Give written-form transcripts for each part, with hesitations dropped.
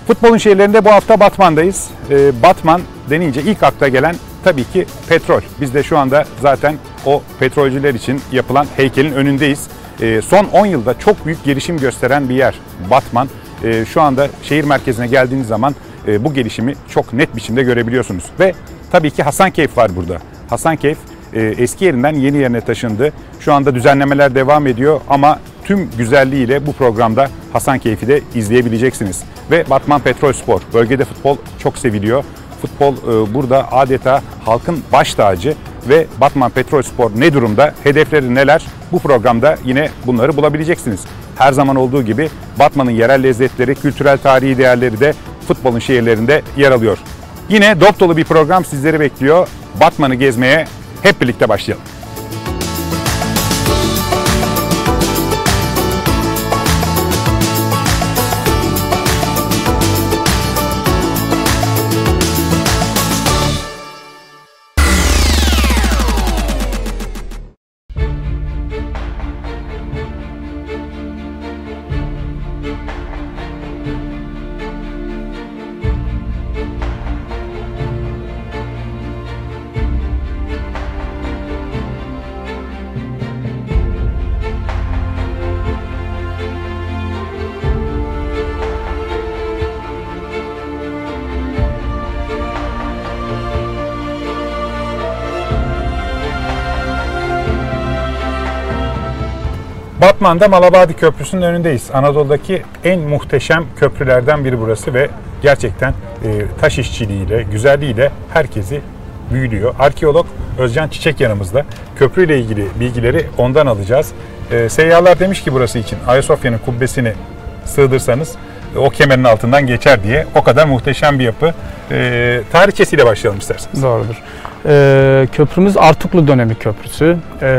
Futbolun şehirlerinde bu hafta Batman'dayız. Batman denince ilk akla gelen tabii ki petrol. Biz de şu anda zaten o petrolcüler için yapılan heykelin önündeyiz. Son 10 yılda çok büyük gelişim gösteren bir yer Batman. Şu anda şehir merkezine geldiğiniz zaman bu gelişimi çok net biçimde görebiliyorsunuz. Ve tabii ki Hasankeyf var burada. Hasankeyf eski yerinden yeni yerine taşındı. Şu anda düzenlemeler devam ediyor ama tüm güzelliğiyle bu programda Hasankeyf'i de izleyebileceksiniz. Ve Batman Petrolspor. Bölgede futbol çok seviliyor. Futbol burada adeta halkın baş tacı ve Batman Petrolspor ne durumda, hedefleri neler? Bu programda yine bunları bulabileceksiniz. Her zaman olduğu gibi Batman'ın yerel lezzetleri, kültürel tarihi değerleri de futbolun şehirlerinde yer alıyor. Yine dop dolu bir program sizleri bekliyor. Batman'ı gezmeye hep birlikte başlayalım. Batman'da Malabadi Köprüsü'nün önündeyiz. Anadolu'daki en muhteşem köprülerden biri burası ve gerçekten taş işçiliğiyle, güzelliğiyle herkesi büyülüyor. Arkeolog Özcan Çiçek yanımızda. Köprüyle ilgili bilgileri ondan alacağız. Seyyahlar demiş ki burası için Ayasofya'nın kubbesini sığdırsanız o kemerin altından geçer diye. O kadar muhteşem bir yapı. Tarihçesiyle başlayalım isterseniz. Doğrudur. Köprümüz Artuklu dönemi köprüsü.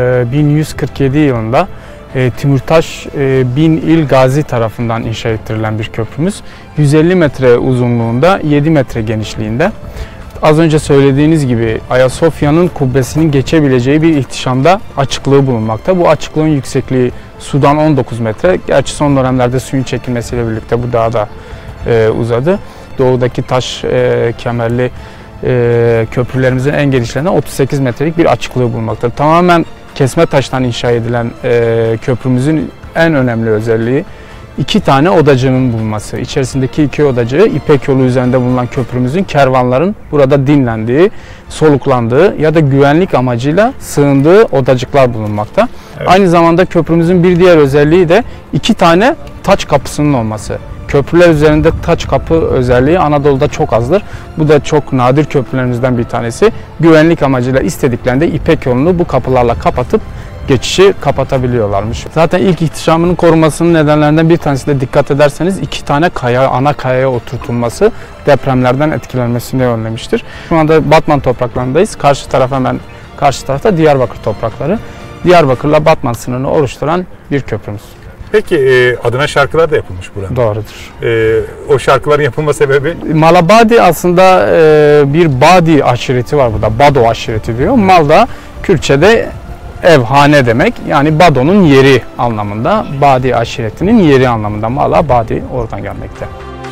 1147 yılında Timurtaş bin İl Gazi tarafından inşa ettirilen bir köprümüz. 150 metre uzunluğunda, 7 metre genişliğinde. Az önce söylediğiniz gibi Ayasofya'nın kubbesinin geçebileceği bir ihtişamda açıklığı bulunmakta. Bu açıklığın yüksekliği sudan 19 metre. Gerçi son dönemlerde suyun çekilmesiyle birlikte bu daha da uzadı. Doğudaki taş kemerli köprülerimizin en genişlerinden 38 metrelik bir açıklığı bulunmakta. Tamamen kesme taştan inşa edilen köprümüzün en önemli özelliği 2 tane odacığının bulunması. İçerisindeki 2 odacığı İpek yolu üzerinde bulunan köprümüzün kervanların burada dinlendiği, soluklandığı ya da güvenlik amacıyla sığındığı odacıklar bulunmakta. Evet. Aynı zamanda köprümüzün bir diğer özelliği de 2 tane taç kapısının olması. Köprüler üzerinde taç kapı özelliği Anadolu'da çok azdır. Bu da çok nadir köprülerimizden bir tanesi. Güvenlik amacıyla istediklerinde İpek yolunu bu kapılarla kapatıp geçişi kapatabiliyorlarmış. Zaten ilk ihtişamının korunmasının nedenlerinden bir tanesi de dikkat ederseniz 2 tane kaya, ana kayaya oturtulması depremlerden etkilenmesini önlemiştir. Şu anda Batman topraklarındayız. Karşı tarafta Diyarbakır toprakları. Diyarbakır'la Batman sınırını oluşturan bir köprümüz. Peki adına şarkılar da yapılmış burada. Doğrudur. O şarkıların yapılma sebebi? Malabadi aslında bir Badi aşireti var burada. Bado aşireti diyor. Mal da Kürtçe'de ev, hane demek. Yani Bado'nun yeri anlamında. Badi aşiretinin yeri anlamında. Malabadi oradan gelmekte.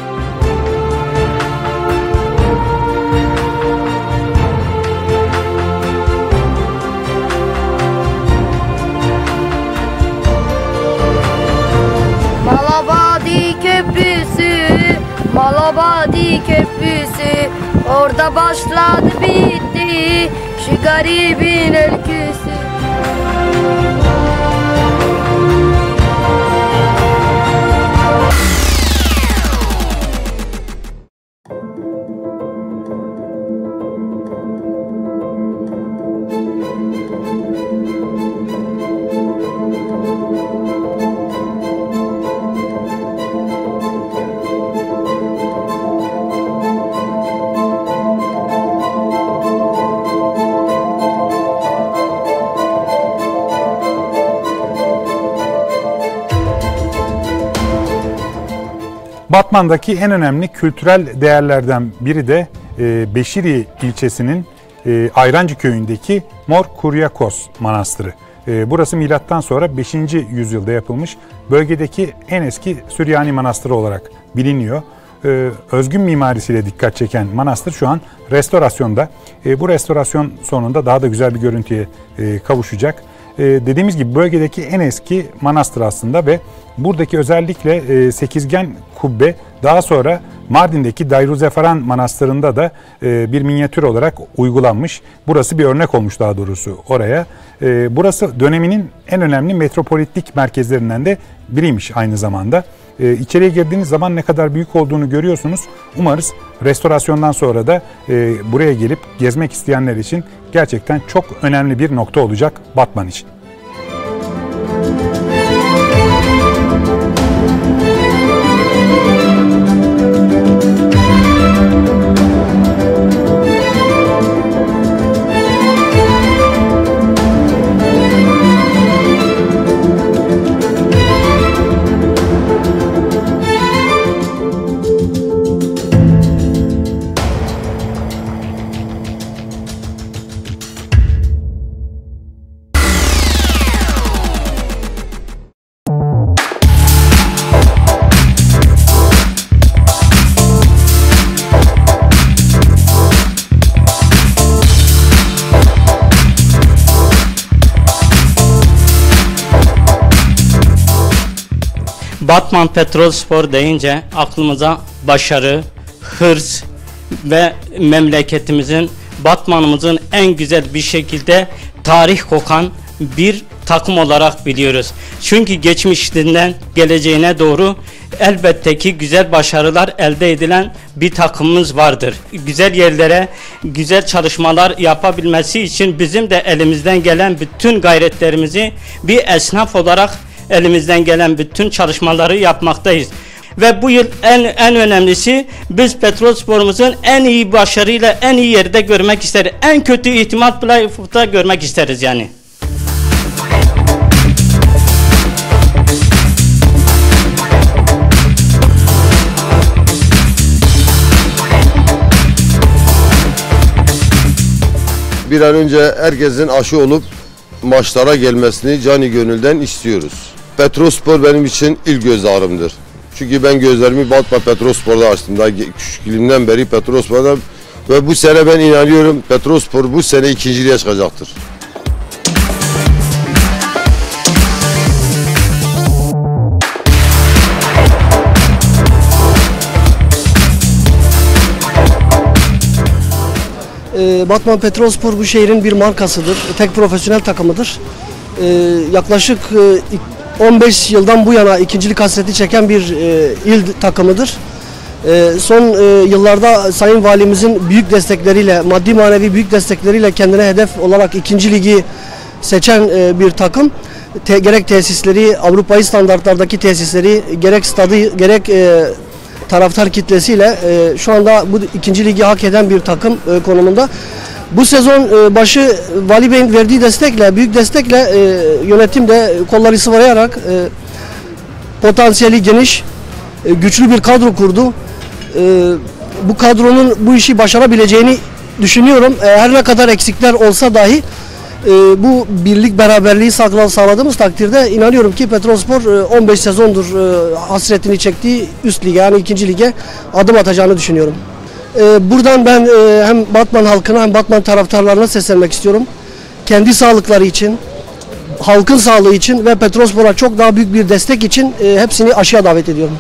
Malabadi Köprüsü, Malabadi Köprüsü, orada başladı bitti şu garibin öyküsü. Batman'daki en önemli kültürel değerlerden biri de Beşiri ilçesinin Ayrancı köyündeki Mor Kuryakos Manastırı. Burası milattan sonra 5. yüzyılda yapılmış bölgedeki en eski Süryani manastırı olarak biliniyor. özgün mimarisiyle dikkat çeken manastır şu an restorasyonda. Bu restorasyon sonunda daha da güzel bir görüntüye kavuşacak. Dediğimiz gibi bölgedeki en eski manastır aslında ve buradaki özellikle sekizgen kubbe daha sonra Mardin'deki Darüzefaran Manastırı'nda da bir minyatür olarak uygulanmış. Burası bir örnek olmuş daha doğrusu oraya. Burası döneminin en önemli metropolitlik merkezlerinden de biriymiş aynı zamanda. İçeriye girdiğiniz zaman ne kadar büyük olduğunu görüyorsunuz. Umarız restorasyondan sonra da buraya gelip gezmek isteyenler için gerçekten çok önemli bir nokta olacak Batman için. Batman Petrolspor deyince aklımıza başarı, hırs ve memleketimizin, Batman'ımızın en güzel bir şekilde tarih kokan bir takım olarak biliyoruz. Çünkü geçmişinden geleceğine doğru elbette ki güzel başarılar elde edilen bir takımımız vardır. Güzel yerlere, güzel çalışmalar yapabilmesi için bizim de elimizden gelen bütün gayretlerimizi bir esnaf olarak elimizden gelen bütün çalışmaları yapmaktayız. Ve bu yıl en önemlisi biz Petrolspor'umuzun en iyi başarıyla en iyi yerde görmek isteriz. En kötü ihtimal playoff'ta görmek isteriz yani. Bir an önce herkesin aşı olup maçlara gelmesini canı gönülden istiyoruz. Petrolspor benim için ilk göz ağrımdır. Çünkü ben gözlerimi Batman Petrolspor'da açtım. Daha küçüklüğümden beri Petrolspor'da ve bu sene ben inanıyorum Petrolspor bu sene ikinciliğe çıkacaktır. Batman Petrolspor bu şehrin bir markasıdır. Tek profesyonel takımıdır. Yaklaşık 15 yıldan bu yana ikincilik hasreti çeken bir il takımıdır. Son yıllarda Sayın Valimizin büyük destekleriyle, maddi manevi büyük destekleriyle kendine hedef olarak ikinci ligi seçen bir takım. Gerek tesisleri, Avrupa'yı standartlardaki tesisleri, gerek stadı, gerek taraftar kitlesiyle şu anda bu ikinci ligi hak eden bir takım konumunda. Bu sezon başı Vali Bey'in verdiği destekle, büyük destekle yönetim de kolları sıvayarak potansiyeli geniş, güçlü bir kadro kurdu. Bu kadronun bu işi başarabileceğini düşünüyorum. Her ne kadar eksikler olsa dahi bu birlik beraberliği sağladığımız takdirde inanıyorum ki Petrolspor 15 sezondur hasretini çektiği üst lige yani ikinci lige adım atacağını düşünüyorum. Buradan ben hem Batman halkına hem Batman taraftarlarına seslenmek istiyorum. Kendi sağlıkları için, halkın sağlığı için ve Petrolspor'a çok daha büyük bir destek için hepsini aşıya davet ediyorum.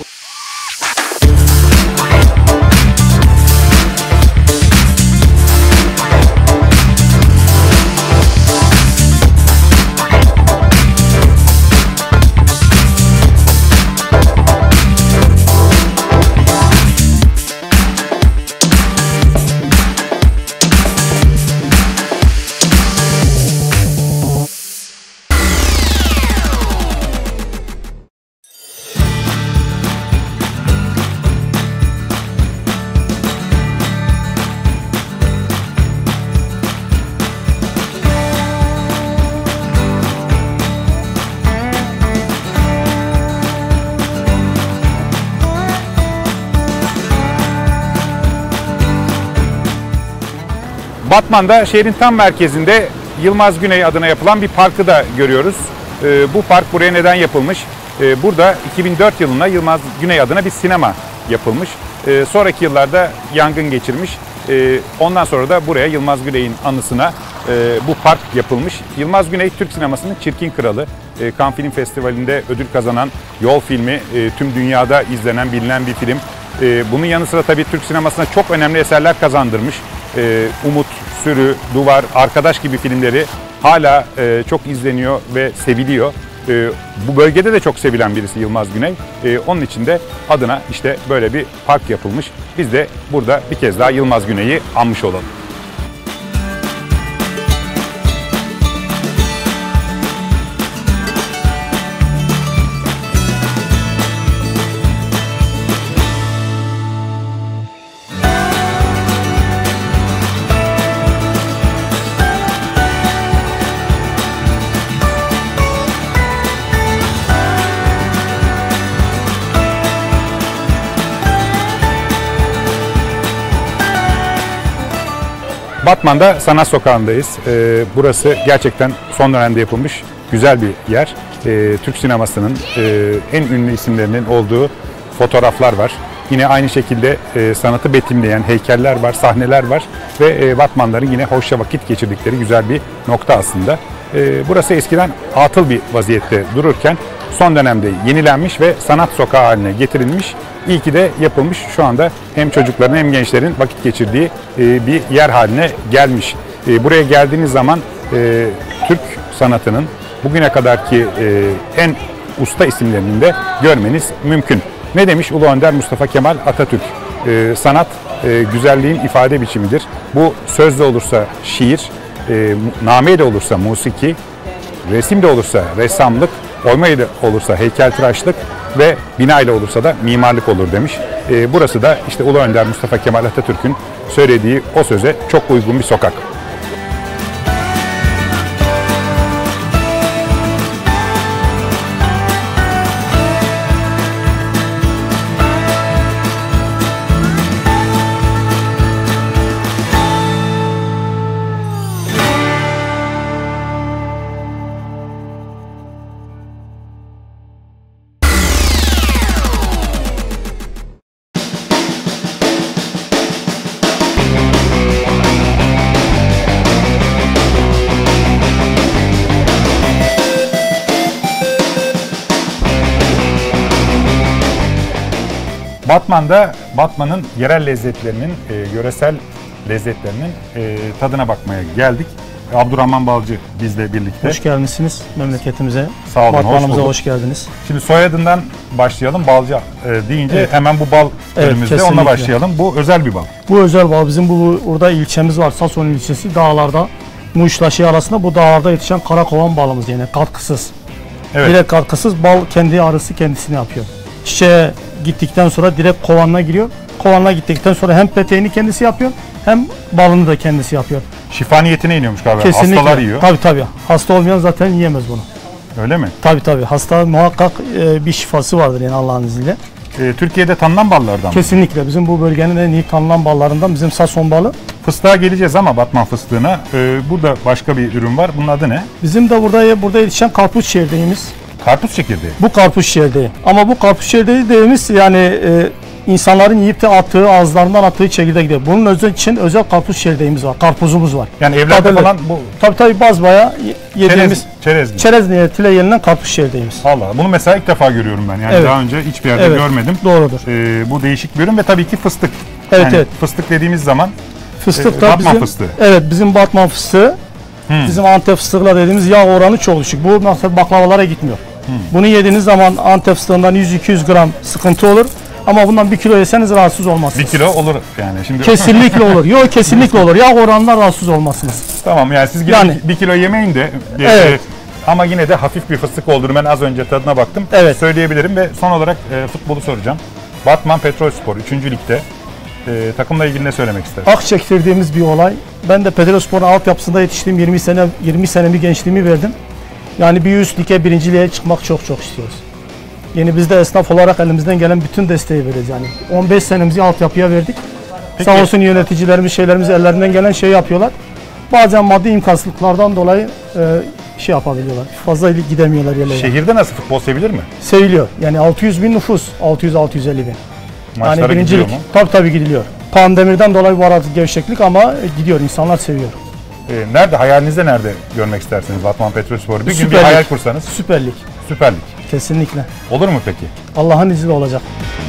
Batman'da şehrin tam merkezinde Yılmaz Güney adına yapılan bir parkı da görüyoruz. Bu park buraya neden yapılmış? Burada 2004 yılında Yılmaz Güney adına bir sinema yapılmış. Sonraki yıllarda yangın geçirmiş. Ondan sonra da buraya Yılmaz Güney'in anısına bu park yapılmış. Yılmaz Güney Türk sinemasının çirkin kralı. Cannes Film Festivali'nde ödül kazanan Yol filmi, tüm dünyada izlenen, bilinen bir film. Bunun yanı sıra tabii Türk sinemasına çok önemli eserler kazandırmış. Umut, Sürü, Duvar, Arkadaş gibi filmleri hala çok izleniyor ve seviliyor. Bu bölgede de çok sevilen birisi Yılmaz Güney. Onun için de adına işte böyle bir park yapılmış. Biz de burada bir kez daha Yılmaz Güney'i anmış olalım. Batman'da Sanat Sokağı'ndayız. Burası gerçekten son dönemde yapılmış güzel bir yer. Türk sinemasının en ünlü isimlerinin olduğu fotoğraflar var. Yine aynı şekilde sanatı betimleyen heykeller var, sahneler var ve Batmanlıların yine hoşça vakit geçirdikleri güzel bir nokta aslında. Burası eskiden atıl bir vaziyette dururken son dönemde yenilenmiş ve sanat sokağı haline getirilmiş. İyi ki de yapılmış. Şu anda hem çocukların hem gençlerin vakit geçirdiği bir yer haline gelmiş. Buraya geldiğiniz zaman Türk sanatının bugüne kadarki en usta isimlerini de görmeniz mümkün. Ne demiş Ulu Önder Mustafa Kemal Atatürk? Sanat güzelliğin ifade biçimidir. Bu sözle olursa şiir, nameyle olursa musiki, resimde olursa ressamlık, oyma ile olursa heykeltıraşlık ve bina ile olursa da mimarlık olur demiş. Burası da işte Ulu Önder Mustafa Kemal Atatürk'ün söylediği o söze çok uygun bir sokak. Batman'ın yerel lezzetlerinin, yöresel lezzetlerinin tadına bakmaya geldik. Abdurrahman Balcı bizle birlikte. Hoş geldiniz memleketimize. Sağ olun, Batmanımıza hoş geldiniz. Şimdi soyadından başlayalım. Balcı deyince evet, hemen bu bal önümüzde, onunla başlayalım. Bu özel bir bal. Bu özel bal. Bizim burada ilçemiz var. Sason ilçesi dağlarda. Muş'la arasında bu dağlarda yetişen karakovan balımız yani katkısız. Evet. Direkt katkısız bal kendi arısı kendisini yapıyor. Çiçeğe gittikten sonra direkt kovanına giriyor. Kovanına gittikten sonra hem peteğini kendisi yapıyor hem balını da kendisi yapıyor. Şifa niyetine iniyormuş galiba. Kesinlikle. Hastalar yiyor. Tabii. Hasta olmayan zaten yiyemez bunu. Öyle mi? Tabii. Hasta muhakkak bir şifası vardır yani Allah'ın izniyle. Türkiye'de tanınan ballardan mı? Kesinlikle. Bizim bu bölgenin en iyi tanınan ballarından bizim Sason balı. Fıstığa geleceğiz ama Batman fıstığına. Burada başka bir ürün var. Bunun adı ne? Bizim de burada yetişen karpuz çekirdeğimiz. Karpuz çekirdeği. Bu karpuz çekirdeği. Ama bu karpuz çekirdeği dediğimiz yani insanların yiyip de attığı, ağızlarından attığı çekirdek değil. Bunun için özel karpuz çekirdeğimiz var. Karpuzumuz var. Yani evlerde falan bu... Tabii bazbaya yediğimiz çerez niyetiyle yenilen karpuz çekirdeğimiz. Allah, bunu mesela ilk defa görüyorum ben. Yani daha önce hiçbir yerde görmedim. Doğrudur. Bu değişik bir ürün ve tabii ki fıstık. Evet. Fıstık dediğimiz zaman fıstık da Batman fıstığı. Evet, bizim Batman fıstığı. Bizim Antep fıstıkla dediğimiz yağ oranı çok düşük. Bu mesela baklavalara gitmiyor. Bunu yediğiniz zaman Antep fıstığından 100-200 gram sıkıntı olur. Ama bundan 1 kilo yeseniz rahatsız olmazsınız. 1 kilo olur yani şimdi. Kesinlikle olur. Yok, kesinlikle olur. Yağ oranından rahatsız olmazsınız. Tamam, yani siz 1 kilo yemeyin de ama yine de hafif bir fıstık olduğunu ben az önce tadına baktım. Evet. Söyleyebilirim ve son olarak futbolu soracağım. Batman Petrolspor 3. Lig'de takımla ilgili ne söylemek istersiniz? Çektirdiğimiz bir olay. Ben de Petrolspor'un altyapısında yetiştiğim 20 senemi gençliğimi verdim. Yani bir üst lige, 1. lige çıkmak çok istiyoruz. Yani biz de esnaf olarak elimizden gelen bütün desteği vereceğiz yani. 15 senemizi altyapıya verdik. Peki. Sağ olsun yöneticilerimiz, ellerinden gelen şey yapıyorlar. Bazen maddi imkansızlıklardan dolayı yapabiliyorlar. Fazla gidemiyorlar yerlere. Şehirde nasıl futbol sevilir mi? Seviliyor. Yani 600 bin nüfus, 600-650 bin. Maçlara birincilik. gidiliyor mu? Tabii gidiliyor. Pandemirden dolayı bu arada gevşeklik ama gidiyor. İnsanlar seviyor. Nerede, hayalinizde nerede görmek istersiniz Batman Petrolspor'u? Bir gün Süper bir Lig. hayal kursanız. Süper Lig. Süper Lig. Kesinlikle. Olur mu peki? Allah'ın izniyle olacak.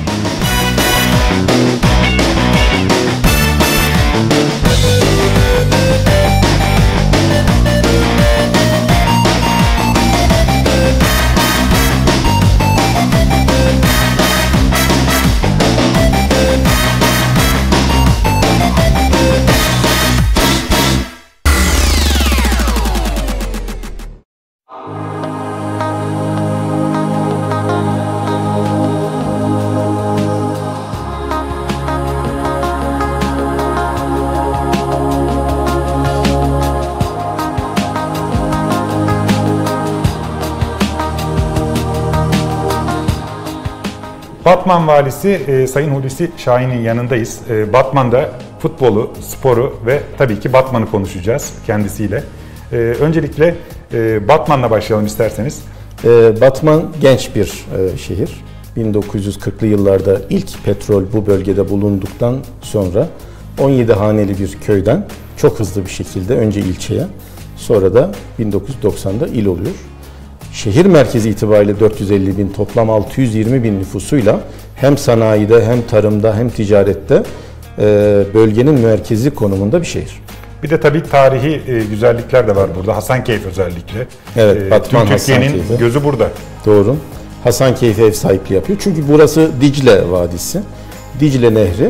Batman Valisi Sayın Hulusi Şahin'in yanındayız. Batman'da futbolu, sporu ve tabii ki Batman'ı konuşacağız kendisiyle. Öncelikle Batman'la başlayalım isterseniz. Batman genç bir şehir. 1940'lı yıllarda ilk petrol bu bölgede bulunduktan sonra 17 haneli bir köyden çok hızlı bir şekilde önce ilçeye, sonra da 1990'da il oluyor. Şehir merkezi itibariyle 450 bin, toplam 620 bin nüfusuyla hem sanayide hem tarımda hem ticarette bölgenin merkezi konumunda bir şehir. Bir de tabii tarihi güzellikler de var burada. Hasankeyf özellikle. Evet, Batman Türkiye'nin Hasankeyf'i. gözü burada. Doğru. Hasankeyf'e ev sahipliği yapıyor. Çünkü burası Dicle Vadisi. Dicle Nehri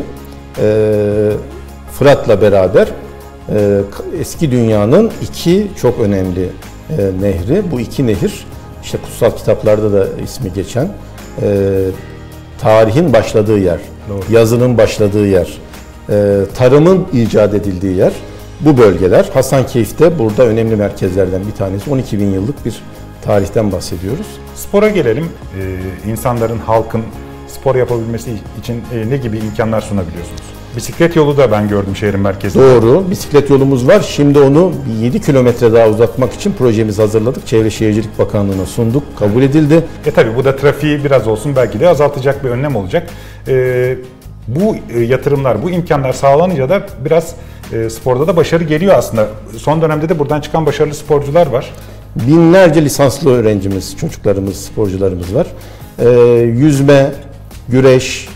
Fırat'la beraber eski dünyanın iki çok önemli nehri. Bu iki nehir işte kutsal kitaplarda da ismi geçen tarihin başladığı yer, doğru, yazının başladığı yer, tarımın icat edildiği yer. Bu bölgeler Hasankeyf'te burada önemli merkezlerden bir tanesi. 12 bin yıllık bir tarihten bahsediyoruz. Spora gelelim. İnsanların, halkın spor yapabilmesi için ne gibi imkanlar sunabiliyorsunuz? Bisiklet yolu da ben gördüm şehrin merkezinde. Doğru. Bisiklet yolumuz var. Şimdi onu 7 kilometre daha uzatmak için projemizi hazırladık. Çevre Şehircilik Bakanlığı'na sunduk. Kabul edildi. Tabii bu da trafiği biraz olsun belki de azaltacak bir önlem olacak. Bu yatırımlar, bu imkanlar sağlanınca da biraz sporda da başarı geliyor aslında. Son dönemde de buradan çıkan başarılı sporcular var. Binlerce lisanslı öğrencimiz, çocuklarımız, sporcularımız var. Yüzme, güreş,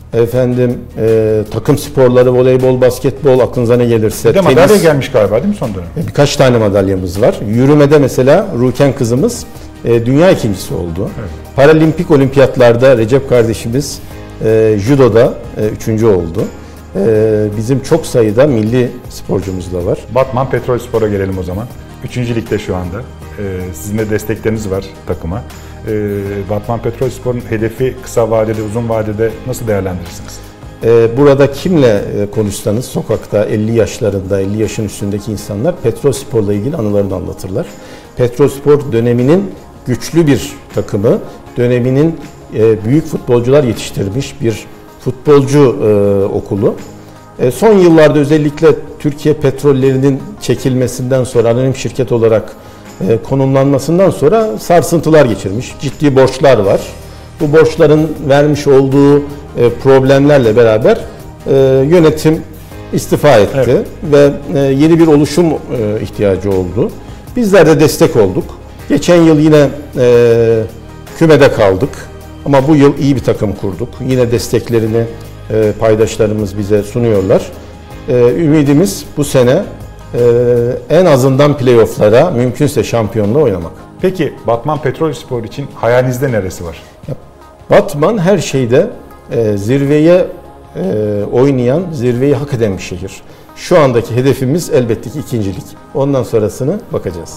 takım sporları, voleybol, basketbol, aklınıza ne gelirse. Bir de madalya gelmiş galiba değil mi son dönem? Birkaç tane madalyamız var. Yürümede mesela Ruken kızımız dünya ikincisi oldu. Evet. Paralimpik olimpiyatlarda Recep kardeşimiz judoda üçüncü oldu. Bizim çok sayıda milli sporcumuz da var. Batman Petrolspor'a gelelim o zaman. 3. ligde şu anda. Sizin de destekleriniz var takıma. Batman Petrolspor'un hedefi kısa vadede, uzun vadede nasıl değerlendirirsiniz? Burada kimle konuşsanız sokakta 50 yaşlarında, 50 yaşın üstündeki insanlar Petrolspor'la ilgili anılarını anlatırlar. Petrolspor döneminin güçlü bir takımı, döneminin büyük futbolcular yetiştirmiş bir futbolcu okulu. Son yıllarda özellikle Türkiye petrollerinin çekilmesinden sonra anonim şirket olarak konumlanmasından sonra sarsıntılar geçirmiş. Ciddi borçlar var. Bu borçların vermiş olduğu problemlerle beraber yönetim istifa etti, evet, ve yeni bir oluşum ihtiyacı oldu. Bizler de destek olduk. Geçen yıl yine kümede kaldık ama bu yıl iyi bir takım kurduk. Yine desteklerini paydaşlarımız bize sunuyorlar. Ümidimiz bu sene en azından playoff'lara, mümkünse şampiyonluğa oynamak. Peki Batman Petrolspor için hayalinizde neresi var? Batman her şeyde zirveye oynayan, zirveyi hak eden bir şehir. Şu andaki hedefimiz elbette ki ikincilik. Ondan sonrasını bakacağız.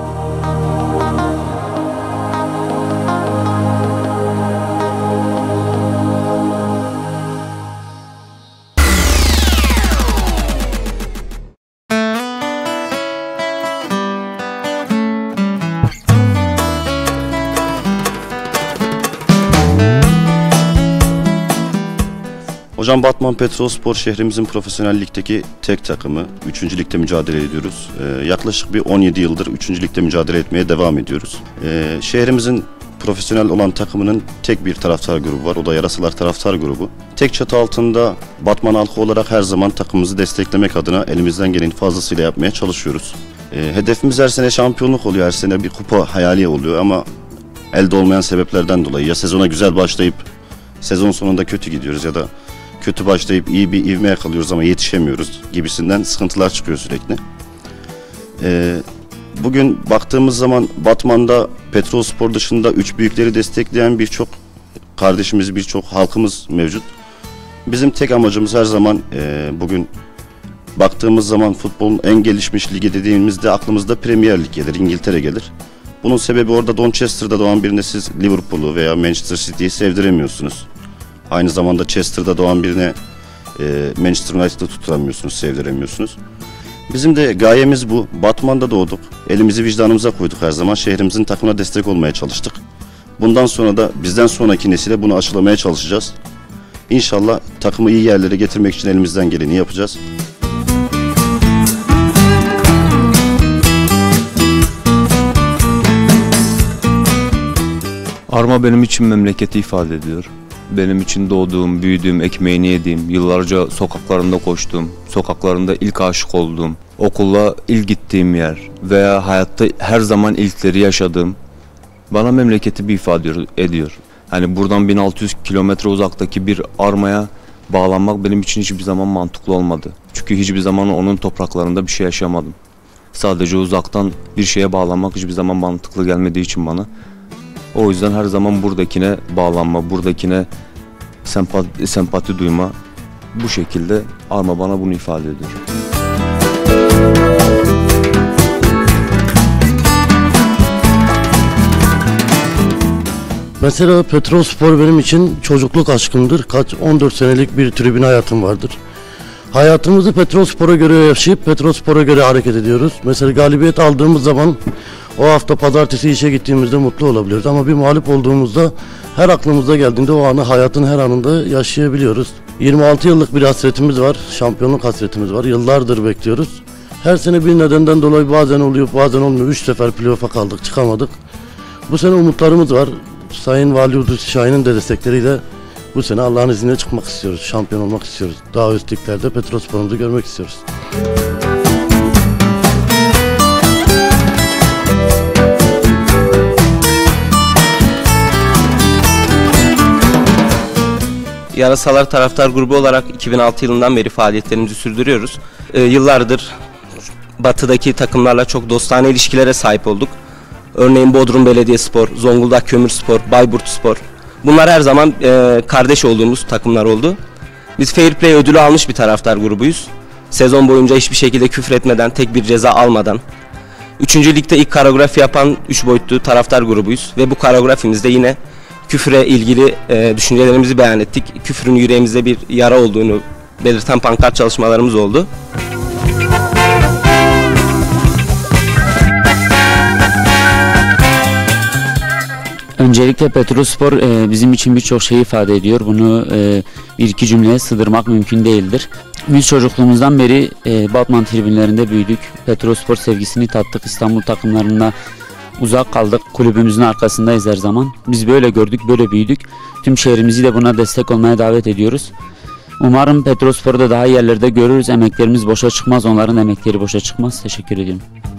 Hocam Batman Petrolspor şehrimizin profesyonel ligdeki tek takımı. 3. ligde mücadele ediyoruz. Yaklaşık bir 17 yıldır 3. ligde mücadele etmeye devam ediyoruz. Şehrimizin profesyonel olan takımının tek bir taraftar grubu var. O da Yarasalar Taraftar Grubu. Tek çatı altında Batman halkı olarak her zaman takımımızı desteklemek adına elimizden gelen fazlasıyla yapmaya çalışıyoruz. Hedefimiz her sene şampiyonluk oluyor. Her sene bir kupa hayali oluyor ama elde olmayan sebeplerden dolayı ya sezona güzel başlayıp sezon sonunda kötü gidiyoruz ya da kötü başlayıp iyi bir ivme yakalıyoruz ama yetişemiyoruz gibisinden sıkıntılar çıkıyor sürekli. Bugün baktığımız zaman Batman'da Petrolspor dışında üç büyükleri destekleyen birçok kardeşimiz, birçok halkımız mevcut. Bizim tek amacımız her zaman bugün baktığımız zaman futbolun en gelişmiş ligi dediğimizde aklımızda Premier Lig gelir, İngiltere gelir. Bunun sebebi orada Donchester'da doğan birine siz Liverpool'u veya Manchester City'yi sevdiremiyorsunuz. Aynı zamanda Chester'da doğan birine Manchester United'ı tutturamıyorsunuz, sevdiremiyorsunuz. Bizim de gayemiz bu. Batman'da doğduk. Elimizi vicdanımıza koyduk her zaman. Şehrimizin takımına destek olmaya çalıştık. Bundan sonra da bizden sonraki nesile bunu aşılamaya çalışacağız. İnşallah takımı iyi yerlere getirmek için elimizden geleni yapacağız. Arma benim için memleketi ifade ediyor. Benim için doğduğum, büyüdüğüm, ekmeğini yediğim, yıllarca sokaklarında koştuğum, sokaklarında ilk aşık olduğum, okula ilk gittiğim yer veya hayatta her zaman ilkleri yaşadığım bana memleketi bir ifade ediyor. Hani buradan 1600 kilometre uzaktaki bir Arma'ya bağlanmak benim için hiçbir zaman mantıklı olmadı. Çünkü hiçbir zaman onun topraklarında bir şey yaşamadım. Sadece uzaktan bir şeye bağlanmak hiçbir zaman mantıklı gelmediği için bana. O yüzden her zaman buradakine bağlanma, buradakine sempati duyma, bu şekilde Arma bana bunu ifade ediyor. Mesela Petrolspor benim için çocukluk aşkımdır. 14 senelik bir tribün hayatım vardır. Hayatımızı Petrolspor'a göre yaşayıp Petrolspor'a göre hareket ediyoruz. Mesela galibiyet aldığımız zaman o hafta pazartesi işe gittiğimizde mutlu olabiliyoruz. Ama bir mağlup olduğumuzda her aklımıza geldiğinde o anı hayatın her anında yaşayabiliyoruz. 26 yıllık bir hasretimiz var, şampiyonluk hasretimiz var. Yıllardır bekliyoruz. Her sene bir nedenden dolayı bazen oluyor, bazen olmuyor. 3 sefer playoff'a kaldık, çıkamadık. Bu sene umutlarımız var. Sayın Vali Hulusi Şahin'in de destekleriyle bu sene Allah'ın izniyle çıkmak istiyoruz, şampiyon olmak istiyoruz. Daha üst liglerde Petrolspor'umuzu görmek istiyoruz. Yarasalar Taraftar Grubu olarak 2006 yılından beri faaliyetlerimizi sürdürüyoruz. Yıllardır batıdaki takımlarla çok dostane ilişkilere sahip olduk. Örneğin Bodrum Belediyespor, Zonguldak Kömürspor, Bayburtspor. Bunlar her zaman kardeş olduğumuz takımlar oldu. Biz Fair Play ödülü almış bir taraftar grubuyuz. Sezon boyunca hiçbir şekilde küfretmeden, tek bir ceza almadan. 3. Lig'de ilk koreografi yapan 3 boyutlu taraftar grubuyuz. Ve bu koreografimizde yine küfüre ilgili düşüncelerimizi beyan ettik. Küfürün yüreğimizde bir yara olduğunu belirten pankart çalışmalarımız oldu. Öncelikle Petrolspor bizim için birçok şey ifade ediyor. Bunu bir iki cümleye sığdırmak mümkün değildir. Biz çocukluğumuzdan beri Batman tribünlerinde büyüdük. Petrolspor sevgisini tattık. İstanbul takımlarında uzak kaldık. Kulübümüzün arkasındayız her zaman. Biz böyle gördük, böyle büyüdük. Tüm şehrimizi de buna destek olmaya davet ediyoruz. Umarım Petrolspor'u da daha yerlerde görürüz. Emeklerimiz boşa çıkmaz. Onların emekleri boşa çıkmaz. Teşekkür ediyorum.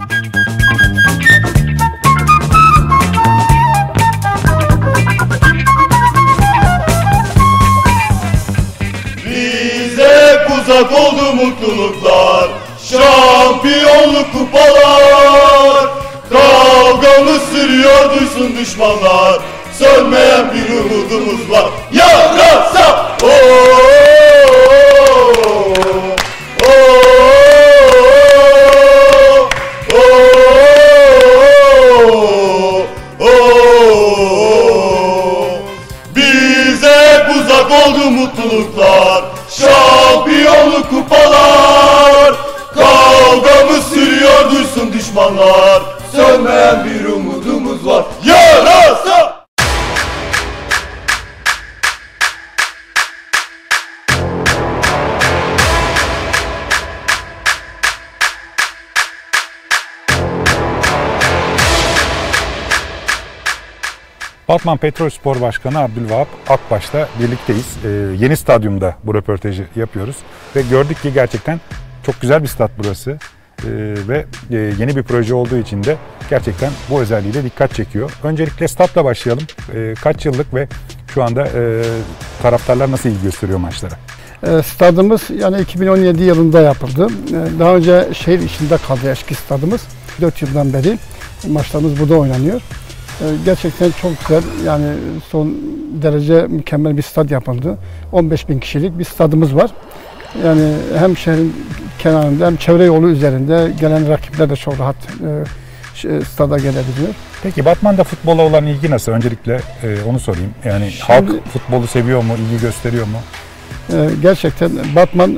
Uzak oldu mutluluklar, şampiyonluk kupalar. Kavgamız sürüyor duysun düşmanlar, sönmeyen bir umudumuz var. Yarasa! Bize uzak oldu mutluluklar, şampiyonluk kupalar. Kavgamız sürüyor duysun düşmanlar, sönmeyen bir umudumuz var. Yarasa! Batman Petrolspor Başkanı Abdülvahap Akbaş'la birlikteyiz. Yeni stadyumda bu röportajı yapıyoruz ve gördük ki gerçekten çok güzel bir stat burası. Ve yeni bir proje olduğu için de gerçekten bu özelliğiyle dikkat çekiyor. Öncelikle statla başlayalım. Kaç yıllık ve şu anda taraftarlar nasıl ilgi gösteriyor maçlara? Stadımız yani 2017 yılında yapıldı. Daha önce şehir içinde kaldı eski stadımız. 4 yıldan beri maçlarımız burada oynanıyor. Gerçekten çok güzel, yani son derece mükemmel bir stad yapıldı. 15.000 kişilik bir stadımız var. Yani hem şehrin kenarında hem çevre yolu üzerinde gelen rakipler de çok rahat stada gelebiliyor. Peki Batman'da futbola olan ilgi nasıl? Öncelikle onu sorayım. Yani halk futbolu seviyor mu, ilgi gösteriyor mu? Gerçekten Batman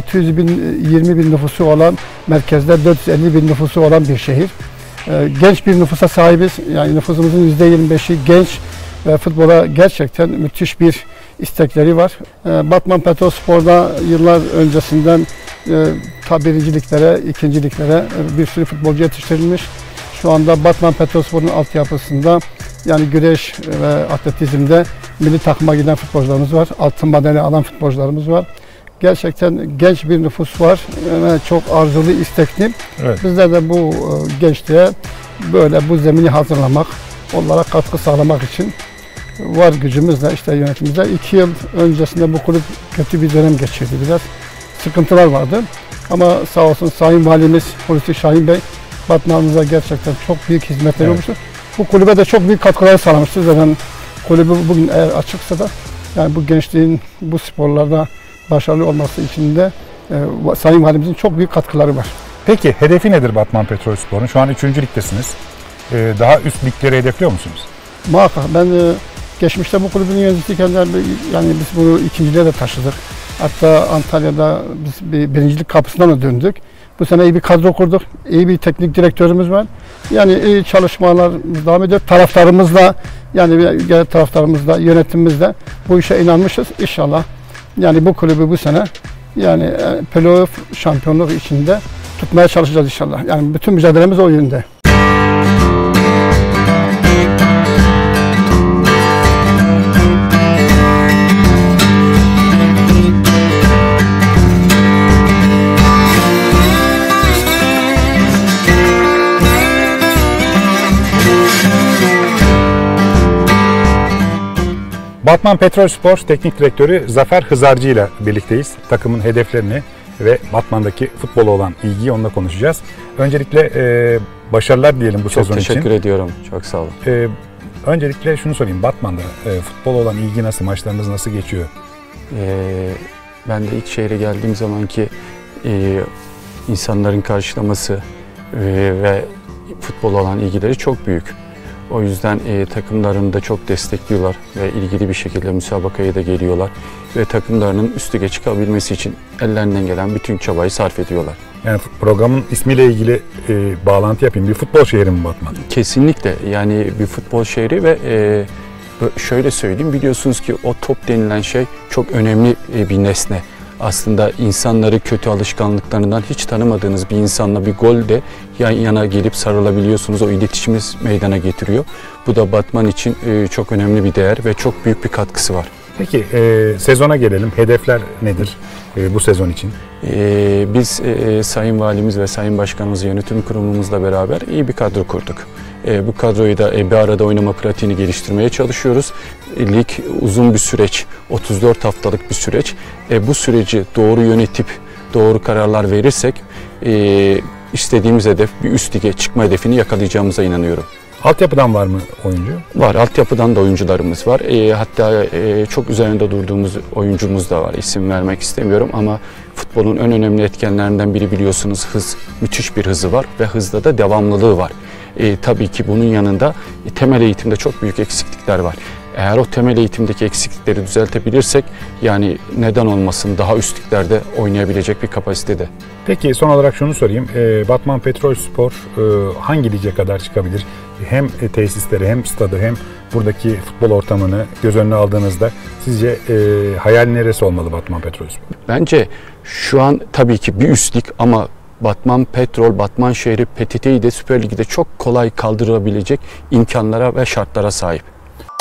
620 bin nüfusu olan, merkezde 450 bin nüfusu olan bir şehir. Genç bir nüfusa sahibiz. Yani nüfusumuzun %25'i genç ve futbola gerçekten müthiş bir istekleri var. Batman Petrolspor'da yıllar öncesinden ta birinciliklere, ikinciliklere bir sürü futbolcu yetiştirilmiş. Şu anda Batman Petrolspor'un altyapısında yani güreş ve atletizmde milli takıma giden futbolcularımız var. Altın madalya alan futbolcularımız var. Gerçekten genç bir nüfus var ve çok arzulu, istekli. Evet. Bizler de bu gençliğe böyle bu zemini hazırlamak, onlara katkı sağlamak için var gücümüzle, işte yönetimimizle. 2 yıl öncesinde bu kulüp kötü bir dönem geçirdi. Biraz sıkıntılar vardı. Ama sağ olsun Sayın Valimiz Hulusi Şahin Bey Batman'ımıza gerçekten çok büyük hizmetler olmuştur. Bu kulübe de çok büyük katkılar sağlamıştır. Zaten kulübü bugün eğer açıksa da yani bu gençliğin bu sporlarda başarılı olması için de Sayın Valimizin çok büyük katkıları var. Peki hedefi nedir Batman Petrolspor'un? Şu an 3. ligdesiniz. Daha üst ligleri hedefliyor musunuz? Muhakkak. Ben geçmişte bu kulübün yöneticiyken yani biz bunu ikinciliğe de taşıdık. Hatta Antalya'da biz bir birincilik kapısından da döndük. Bu sene iyi bir kadro kurduk. İyi bir teknik direktörümüz var. Yani iyi çalışmalar devam ediyor. Taraftarımızla, yani taraftarımızla, yönetimimizle bu işe inanmışız. İnşallah yani bu kulübü bu sene yani playoff şampiyonluk içinde tutmaya çalışacağız inşallah. Yani bütün mücadelemiz o yönde. Batman Petrolspor Teknik Direktörü Zafer Hızarcı ile birlikteyiz. Takımın hedeflerini ve Batman'daki futbola olan ilgiyi onunla konuşacağız. Öncelikle başarılar diyelim bu sezon için. Çok teşekkür ediyorum. Çok sağ olun. Öncelikle şunu sorayım. Batman'da futbola olan ilgi nasıl? Maçlarınız nasıl geçiyor? Ben de ilk şehre geldiğim zamanki insanların karşılaması ve futbola olan ilgileri çok büyük. O yüzden takımlarını da çok destekliyorlar ve ilgili bir şekilde müsabakaya da geliyorlar. Ve takımlarının üst lige çıkabilmesi için ellerinden gelen bütün çabayı sarf ediyorlar. Yani programın ismiyle ilgili bağlantı yapayım. Bir futbol şehri mi Batman? Kesinlikle. Yani bir futbol şehri ve şöyle söyleyeyim, biliyorsunuz ki o top denilen şey çok önemli bir nesne. Aslında insanları kötü alışkanlıklarından hiç tanımadığınız bir insanla bir golde yan yana gelip sarılabiliyorsunuz. O iletişimi meydana getiriyor. Bu da Batman için çok önemli bir değer ve çok büyük bir katkısı var. Peki sezona gelelim. Hedefler nedir bu sezon için? Biz Sayın Valimiz ve Sayın Başkanımız yönetim kurumumuzla beraber iyi bir kadro kurduk. Bu kadroyu da bir arada oynama pratiğini geliştirmeye çalışıyoruz. Lig uzun bir süreç, 34 haftalık bir süreç. Bu süreci doğru yönetip doğru kararlar verirsek istediğimiz hedef, bir üst lige çıkma hedefini yakalayacağımıza inanıyorum. Altyapıdan var mı oyuncu? Var, altyapıdan da oyuncularımız var. Hatta çok üzerinde durduğumuz oyuncumuz da var. İsim vermek istemiyorum ama futbolun en önemli etkenlerinden biri biliyorsunuz hız. Müthiş bir hızı var ve hızda da devamlılığı var. Tabii ki bunun yanında temel eğitimde çok büyük eksiklikler var. Eğer o temel eğitimdeki eksiklikleri düzeltebilirsek yani neden olmasın daha üst liglerde oynayabilecek bir kapasitede. Peki son olarak şunu sorayım. Batman Petrolspor hangi lige kadar çıkabilir? Hem tesisleri hem stadı hem buradaki futbol ortamını göz önüne aldığınızda sizce hayal neresi olmalı Batman Petrolspor? Bence şu an tabii ki bir üst lig ama Batman Petrol, Batman şehri PTT'yi de Süper Lig'de çok kolay kaldırabilecek imkanlara ve şartlara sahip.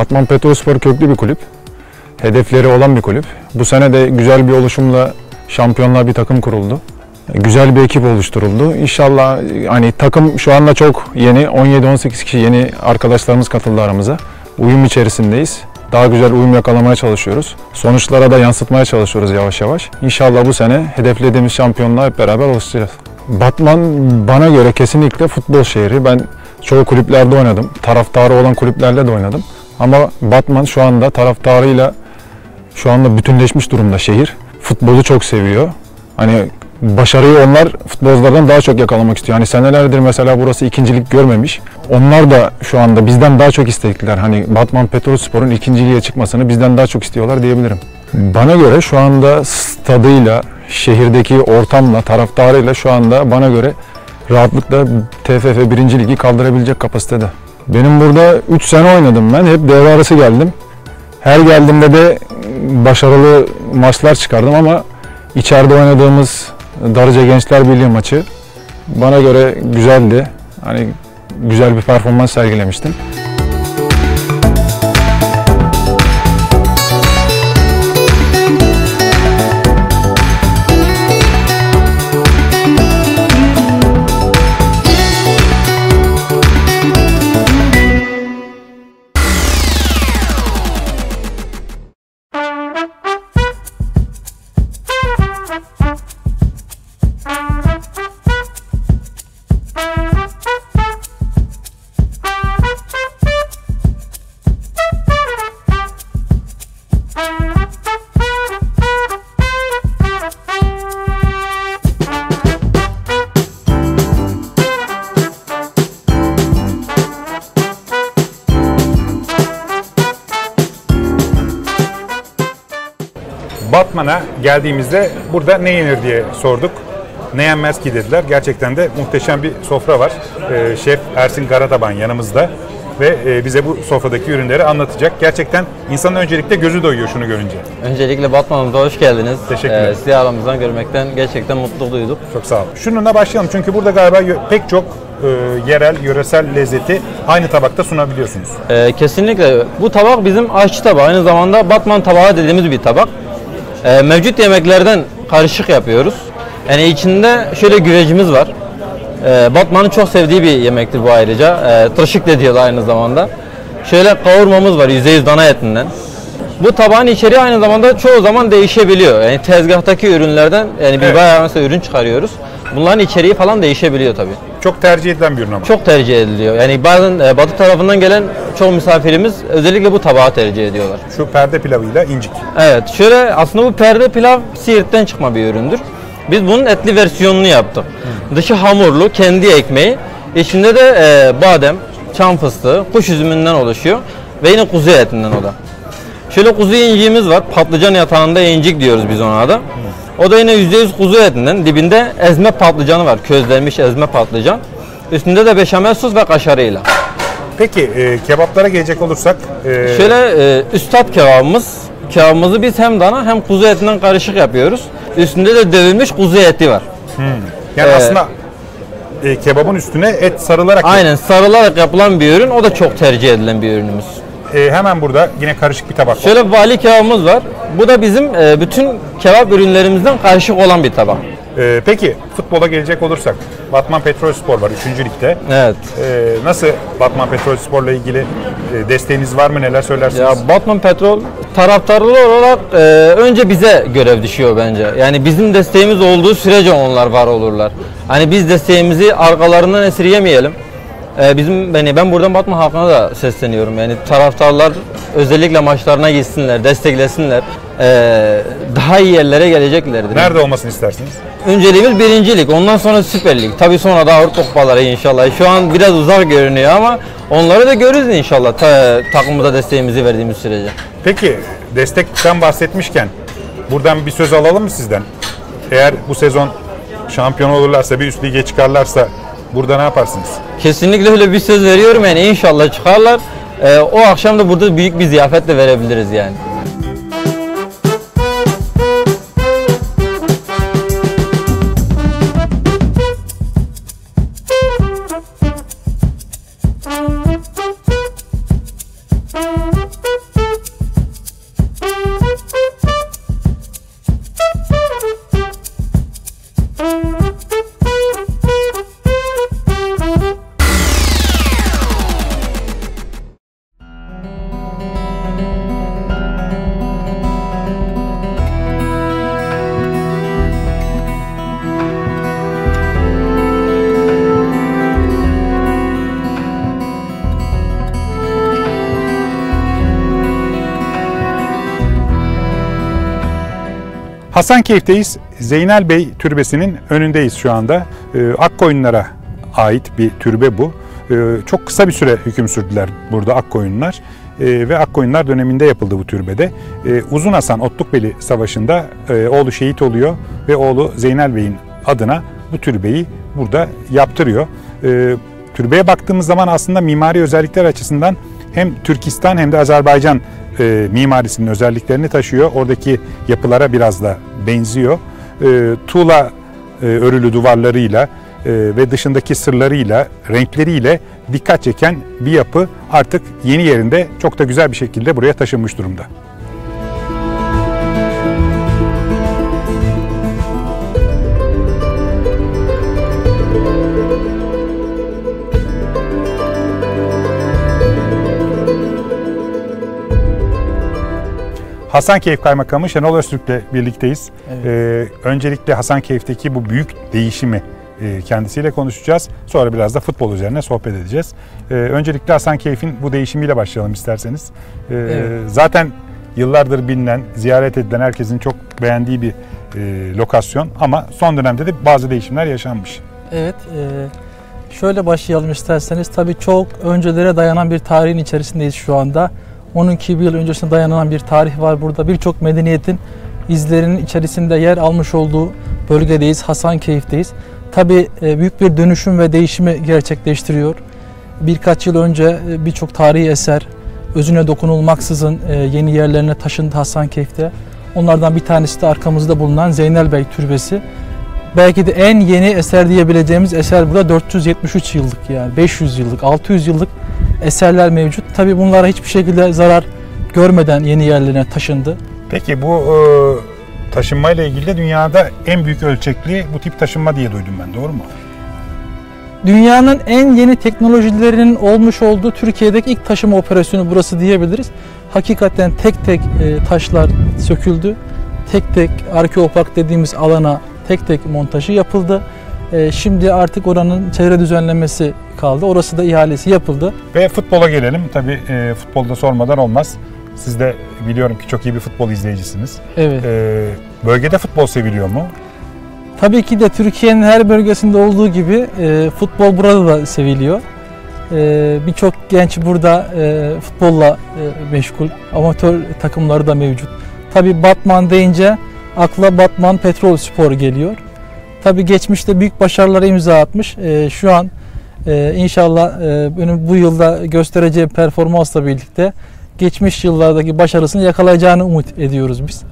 Batman Petrolspor köklü bir kulüp. Hedefleri olan bir kulüp. Bu sene de güzel bir oluşumla şampiyonluğa bir takım kuruldu. Güzel bir ekip oluşturuldu. İnşallah hani takım şu anda çok yeni. 17-18 kişi yeni arkadaşlarımız katıldı aramıza. Uyum içerisindeyiz. Daha güzel uyum yakalamaya çalışıyoruz. Sonuçlara da yansıtmaya çalışıyoruz yavaş yavaş. İnşallah bu sene hedeflediğimiz şampiyonluğa hep beraber ulaşacağız. Batman bana göre kesinlikle futbol şehri. Ben çoğu kulüplerde oynadım. Taraftarı olan kulüplerde de oynadım. Ama Batman şu anda taraftarıyla şu anda bütünleşmiş durumda şehir. Futbolu çok seviyor. Hani başarıyı onlar futbolculardan daha çok yakalamak istiyor. Hani senelerdir mesela burası ikincilik görmemiş. Onlar da şu anda bizden daha çok istekliler. Hani Batman Petrolspor'un ikinciliğe çıkmasını bizden daha çok istiyorlar diyebilirim. Bana göre şu anda stadıyla, şehirdeki ortamla, taraftarıyla şu anda bana göre rahatlıkla TFF 1. Ligi kaldırabilecek kapasitede. Benim burada 3 sene oynadım ben. Hep devre arası geldim. Her geldiğimde de başarılı maçlar çıkardım ama içeride oynadığımız Darıca Gençler Birliği maçı bana göre güzeldi. Hani güzel bir performans sergilemiştim. Batman'a geldiğimizde burada ne yenir diye sorduk. Ne yenmez ki dediler. Gerçekten de muhteşem bir sofra var. Şef Ersin Karataban yanımızda ve bize bu sofradaki ürünleri anlatacak. Gerçekten insanın öncelikle gözü doyuyor şunu görünce. Öncelikle Batman'ımıza hoş geldiniz. Teşekkürler. Sizi aramızdan görmekten gerçekten mutluluk duyduk. Çok sağ olun. Şununla başlayalım çünkü burada galiba pek çok yerel, yöresel lezzeti aynı tabakta sunabiliyorsunuz. Kesinlikle. Bu tabak bizim aşçı tabağı. Aynı zamanda Batman tabağı dediğimiz bir tabak. Mevcut yemeklerden karışık yapıyoruz. Yani içinde şöyle güvecimiz var. Batman'ın çok sevdiği bir yemektir bu ayrıca. Tırşık de diyorlar aynı zamanda. Şöyle kavurmamız var %100 dana etinden. Bu tabağın içeriği aynı zamanda çoğu zaman değişebiliyor. Yani tezgahtaki ürünlerden yani bir bayağı mesela ürün çıkarıyoruz. Bunların içeriği falan değişebiliyor tabii. Çok tercih edilen bir ürün ama. Çok tercih ediliyor. Yani bazen batı tarafından gelen çoğu misafirimiz özellikle bu tabağı tercih ediyorlar. Şu perde pilavıyla incik. Evet. Şöyle aslında bu perde pilav Siirt'ten çıkma bir üründür. Biz bunun etli versiyonunu yaptık. Dışı hamurlu, kendi ekmeği. İçinde de badem, çam fıstığı, kuş üzümünden oluşuyor. Ve yine kuzu etinden o da. Şöyle kuzu inciğimiz var. Patlıcan yatağında incik diyoruz biz ona da. O da yine %100 kuzu etinden. Dibinde ezme patlıcanı var. Közlenmiş ezme patlıcan. Üstünde de beşamel sos ve kaşarıyla. Peki kebaplara gelecek olursak? Şöyle üstad kebabımız. Kebabımızı biz hem dana hem kuzu etinden karışık yapıyoruz. Üstünde de dövülmüş kuzu eti var. Yani aslında kebabın üstüne et sarılarak... Aynen sarılarak yapılan bir ürün. O da çok tercih edilen bir ürünümüz. Hemen burada yine karışık bir tabak var. Şöyle vali kebabımız var. Bu da bizim bütün kebap ürünlerimizden karışık olan bir tabak. Peki futbola gelecek olursak Batman Petrolspor var 3. ligde. Evet. Nasıl Batman Petrolspor'la ilgili desteğiniz var mı? Neler söylersiniz? Ya Batman Petrol taraftarlı olarak önce bize görev düşüyor bence. Yani bizim desteğimiz olduğu sürece onlar var olurlar. Hani biz desteğimizi arkalarından esirgemeyelim. Ben buradan Batman halkına da sesleniyorum. Yani taraftarlar özellikle maçlarına gitsinler, desteklesinler. Daha iyi yerlere geleceklerdir. Nerede olmasını istersiniz? Önceliğimiz 1. lig, ondan sonra Süper Lig. Tabii sonra da Avrupa Kupaları inşallah. Şu an biraz uzak görünüyor ama onları da görürüz inşallah takımımıza desteğimizi verdiğimiz sürece. Peki destekten bahsetmişken buradan bir söz alalım mı sizden? Eğer bu sezon şampiyon olurlarsa, bir üst lige çıkarlarsa burada ne yaparsınız? Kesinlikle öyle bir söz veriyorum yani inşallah çıkarlar. O akşam da burada büyük bir ziyafet de verebiliriz yani. Hasankeyf'teyiz. Zeynel Bey Türbesi'nin önündeyiz şu anda. Akkoyunlara ait bir türbe bu. Çok kısa bir süre hüküm sürdüler burada Akkoyunlar. Ve Akkoyunlar döneminde yapıldı bu türbede. Uzun Hasan Otlukbeli Savaşı'nda oğlu şehit oluyor ve oğlu Zeynel Bey'in adına bu türbeyi burada yaptırıyor. Türbeye baktığımız zaman aslında mimari özellikler açısından hem Türkistan hem de Azerbaycan mimarisinin özelliklerini taşıyor. Oradaki yapılara biraz da benziyor. Tuğla örülü duvarlarıyla ve dışındaki sırlarıyla, renkleriyle dikkat çeken bir yapı artık yeni yerinde çok da güzel bir şekilde buraya taşınmış durumda. Hasankeyf Kaymakamı Şenol Öztürk'le birlikteyiz. Evet. Öncelikle Hasankeyf'teki bu büyük değişimi kendisiyle konuşacağız. Sonra biraz da futbol üzerine sohbet edeceğiz. Öncelikle Hasankeyf'in bu değişimiyle başlayalım isterseniz. Evet. Zaten yıllardır bilinen, ziyaret edilen, herkesin çok beğendiği bir lokasyon ama son dönemde de bazı değişimler yaşanmış. Evet. Şöyle başlayalım isterseniz. Tabii çok öncelere dayanan bir tarihin içerisindeyiz şu anda. 12 yıl öncesine dayanan bir tarih var burada. Birçok medeniyetin izlerinin içerisinde yer almış olduğu bölgedeyiz, Hasankeyf'teyiz. Tabii büyük bir dönüşüm ve değişimi gerçekleştiriyor. Birkaç yıl önce birçok tarihi eser özüne dokunulmaksızın yeni yerlerine taşındı Hasankeyf'te. Onlardan bir tanesi de arkamızda bulunan Zeynel Bey Türbesi. Belki de en yeni eser diyebileceğimiz eser burada 473 yıllık, yani 500 yıllık, 600 yıllık eserler mevcut. Tabii bunlara hiçbir şekilde zarar görmeden yeni yerlerine taşındı. Peki bu taşınmayla ilgili de dünyada en büyük ölçekli bu tip taşınma diye duydum ben, doğru mu? Dünyanın en yeni teknolojilerinin olmuş olduğu Türkiye'deki ilk taşıma operasyonu burası diyebiliriz. Hakikaten tek tek taşlar söküldü. Tek tek arkeopark dediğimiz alana tek tek montajı yapıldı. Şimdi artık oranın çevre düzenlemesi kaldı. Orası da ihalesi yapıldı. Ve futbola gelelim. Tabii futbolda sormadan olmaz. Siz de biliyorum ki çok iyi bir futbol izleyicisiniz. Evet. Bölgede futbol seviliyor mu? Tabii ki de Türkiye'nin her bölgesinde olduğu gibi futbol burada da seviliyor. Birçok genç burada futbolla meşgul. Amatör takımları da mevcut. Tabii Batman deyince akla Batman Petrolspor geliyor. Tabii geçmişte büyük başarılara imza atmış. Şu an inşallah bu yılda göstereceği performansla birlikte geçmiş yıllardaki başarısını yakalayacağını umut ediyoruz biz.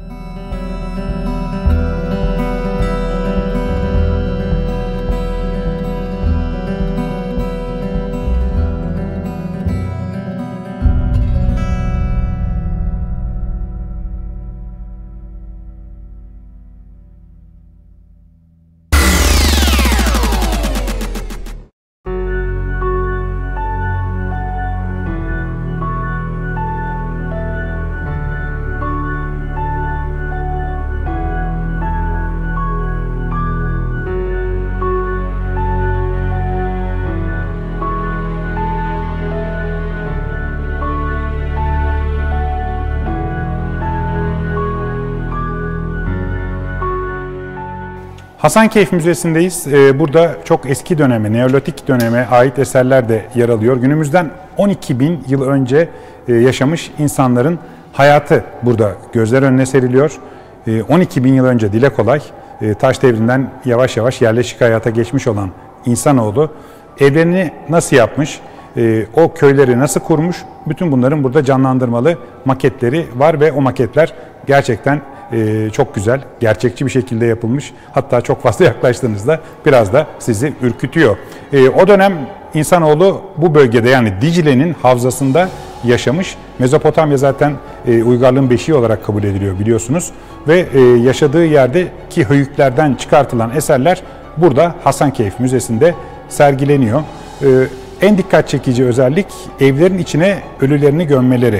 Hasankeyf Müzesi'ndeyiz. Burada çok eski döneme, Neolitik döneme ait eserler de yer alıyor. Günümüzden 12 bin yıl önce yaşamış insanların hayatı burada gözler önüne seriliyor. 12 bin yıl önce dile kolay, taş devrinden yavaş yavaş yerleşik hayata geçmiş olan insanoğlu evlerini nasıl yapmış, o köyleri nasıl kurmuş, bütün bunların burada canlandırmalı maketleri var ve o maketler gerçekten çok güzel, gerçekçi bir şekilde yapılmış. Hatta çok fazla yaklaştığınızda biraz da sizi ürkütüyor. O dönem insanoğlu bu bölgede, yani Dicle'nin havzasında yaşamış. Mezopotamya zaten uygarlığın beşiği olarak kabul ediliyor biliyorsunuz. Ve yaşadığı yerdeki höyüklerden çıkartılan eserler burada Hasankeyf Müzesi'nde sergileniyor. En dikkat çekici özellik evlerin içine ölülerini gömmeleri.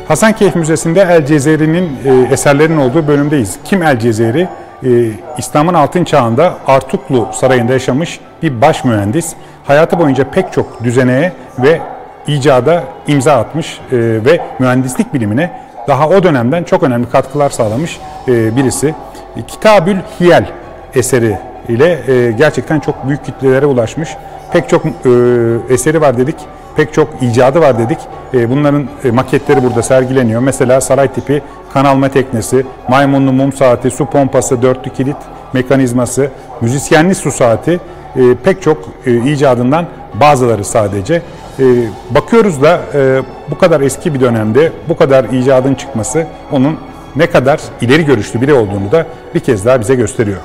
Hasankeyf Müzesi'nde El Cezeri'nin eserlerinin olduğu bölümdeyiz. Kim El Cezeri? İslam'ın altın çağında Artuklu Sarayı'nda yaşamış bir baş mühendis. Hayatı boyunca pek çok düzeneye ve icada imza atmış ve mühendislik bilimine daha o dönemden çok önemli katkılar sağlamış birisi. Kitabül Hiyel eseri ile gerçekten çok büyük kitlelere ulaşmış. Pek çok eseri var dedik, pek çok icadı var dedik. Bunların maketleri burada sergileniyor. Mesela saray tipi kanalma teknesi, maymunlu mum saati, su pompası, dörtlü kilit mekanizması, müzisyenli su saati, pek çok icadından bazıları sadece. Bakıyoruz da bu kadar eski bir dönemde bu kadar icadın çıkması onun ne kadar ileri görüşlü biri olduğunu da bir kez daha bize gösteriyor.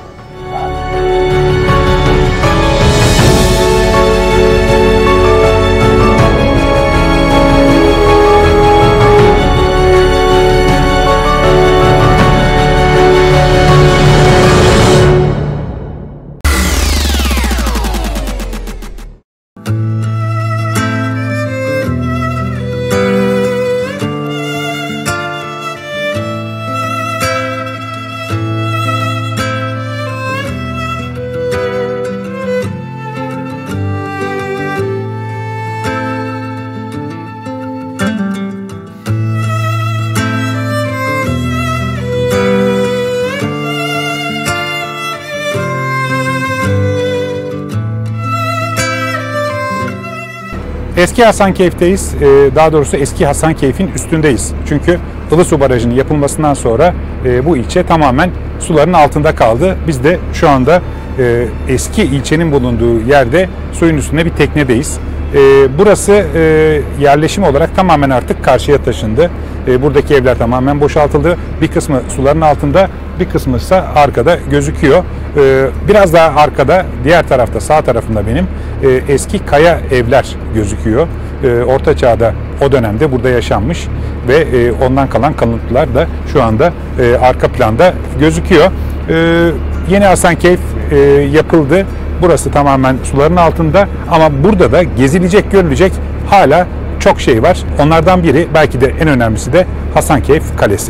Eski Hasankeyf'teyiz. Daha doğrusu eski Hasankeyf'in üstündeyiz. Çünkü Ilısu Barajı'nın yapılmasından sonra bu ilçe tamamen suların altında kaldı. Biz de şu anda eski ilçenin bulunduğu yerde suyun üstünde bir teknedeyiz. Burası yerleşim olarak tamamen artık karşıya taşındı. Buradaki evler tamamen boşaltıldı. Bir kısmı suların altında, bir kısmı ise arkada gözüküyor. Biraz daha arkada, diğer tarafta, sağ tarafında benim eski kaya evler gözüküyor. Orta Çağ'da o dönemde burada yaşanmış ve ondan kalan kalıntılar da şu anda arka planda gözüküyor. Yeni Hasankeyf yapıldı. Burası tamamen suların altında ama burada da gezilecek, görülecek hala çok şey var. Onlardan biri, belki de en önemlisi de Hasankeyf Kalesi.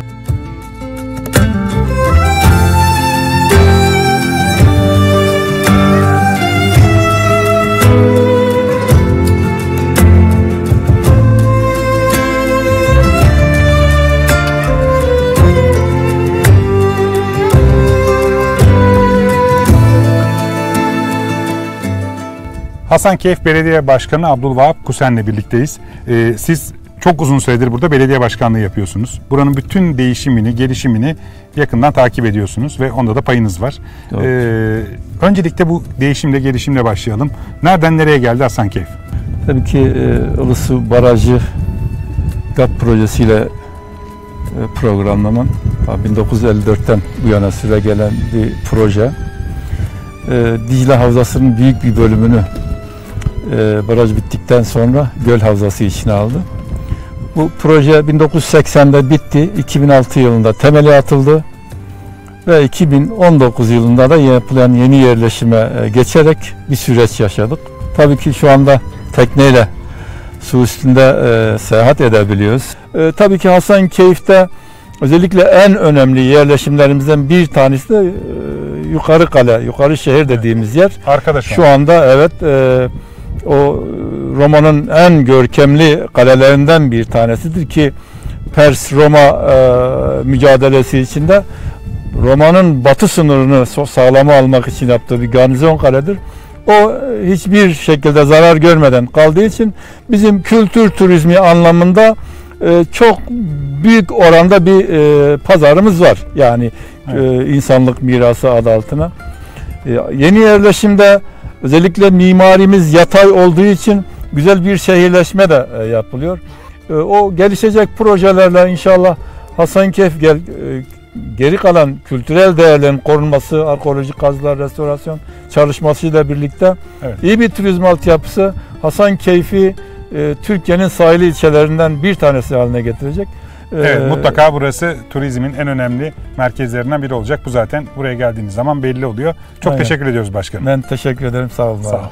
Hasankeyf Belediye Başkanı Abdülvahap Kusen'le birlikteyiz. Siz çok uzun süredir burada belediye başkanlığı yapıyorsunuz. Buranın bütün değişimini, gelişimini yakından takip ediyorsunuz ve onda da payınız var. Öncelikle bu değişimle, gelişimle başlayalım. Nereden nereye geldi Hasankeyf? Tabii ki Ilısu Barajı GAP projesiyle programlanan 1954'ten bu yana süre gelen bir proje. Dicle Havzası'nın büyük bir bölümünü baraj bittikten sonra göl havzası içine aldı. Bu proje 1980'de bitti. 2006 yılında temeli atıldı ve 2019 yılında da yapılan yeni yerleşime geçerek bir süreç yaşadık. Tabii ki şu anda tekneyle su üstünde seyahat edebiliyoruz. Tabii ki Hasankeyf'te özellikle en önemli yerleşimlerimizden bir tanesi de Yukarı Kale, Yukarı Şehir dediğimiz yer. Arkadaşlar. Şu anda evet o Roma'nın en görkemli kalelerinden bir tanesidir ki Pers-Roma mücadelesi içinde Roma'nın batı sınırını sağlama almak için yaptığı bir garnizon kaledir. O hiçbir şekilde zarar görmeden kaldığı için bizim kültür turizmi anlamında çok büyük oranda bir pazarımız var. Yani insanlık mirası adı altına. Yeni yerleşimde özellikle mimarimiz yatay olduğu için güzel bir şehirleşme de yapılıyor. O gelişecek projelerle inşallah Hasankeyf geri kalan kültürel değerlerin korunması, arkeolojik kazılar, restorasyon çalışmasıyla birlikte iyi bir turizm altyapısı Hasankeyf'i Türkiye'nin sahili ilçelerinden bir tanesi haline getirecek. Evet, mutlaka burası turizmin en önemli merkezlerinden biri olacak. Bu zaten buraya geldiğiniz zaman belli oluyor. Çok teşekkür ediyoruz başkanım. Ben teşekkür ederim. Sağ olun. Sağ olun.